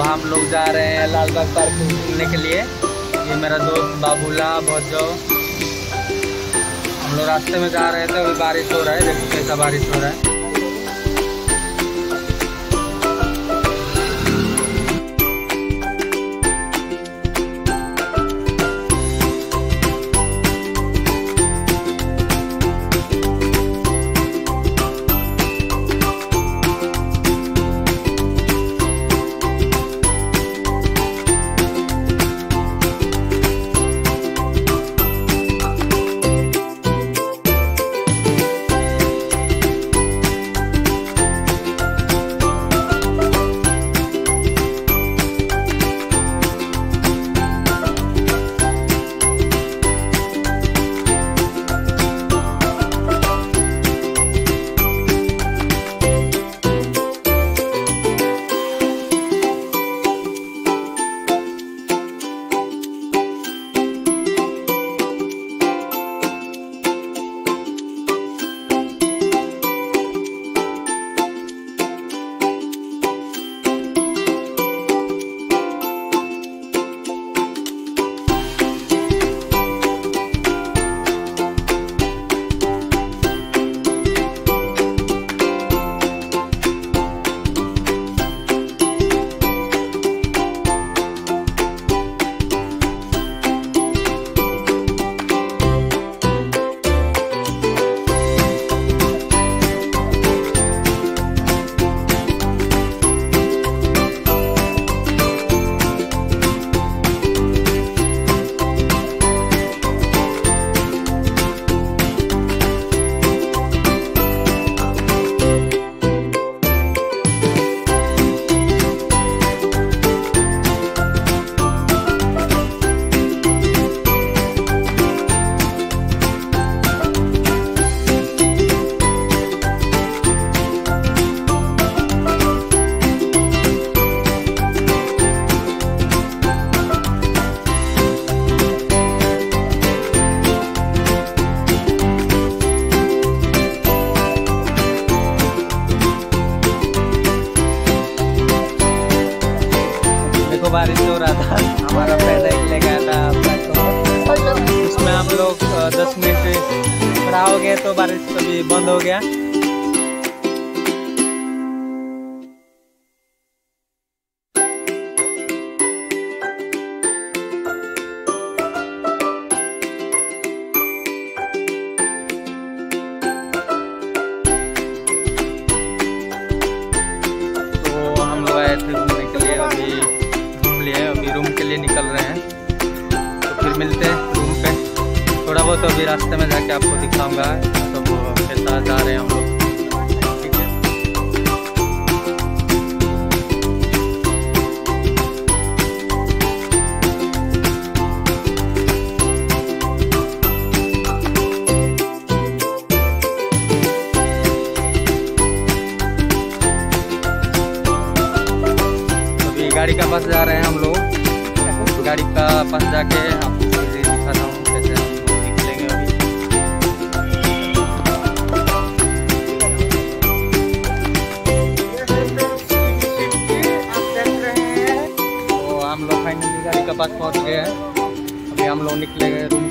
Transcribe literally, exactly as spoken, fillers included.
हम लोग जा रहे हैं लाल बाग पार्क घूमने के लिए। ये मेरा दोस्त बाबूला भोजो, हम लोग रास्ते में जा रहे थे, अभी बारिश हो रहा है, देखो कैसा बारिश हो रहा है। बारिश हो रहा था, हमारा पैदल ले गया था, उसमें हम लोग दस मिनट खड़ा हो गए तो बारिश कभी बंद हो गया। तो हम लोग आए थे घूमने के लिए, अभी अभी रूम के लिए निकल रहे हैं, तो फिर मिलते हैं रूम पे। थोड़ा बहुत अभी रास्ते में जाके आपको दिखाऊंगा, तो कैसा जा रहे हैं हम लोग, ठीक है। अभी गाड़ी का पास जा रहे हैं हम लोग, गाड़ी का पास जाके आपको दिखाता हूँ कैसे हम लोग निकलेंगे अभी। तो हम लोग फाइनली गाड़ी का पास पहुँच गए हैं, अभी हम लोग निकलेंगे रूम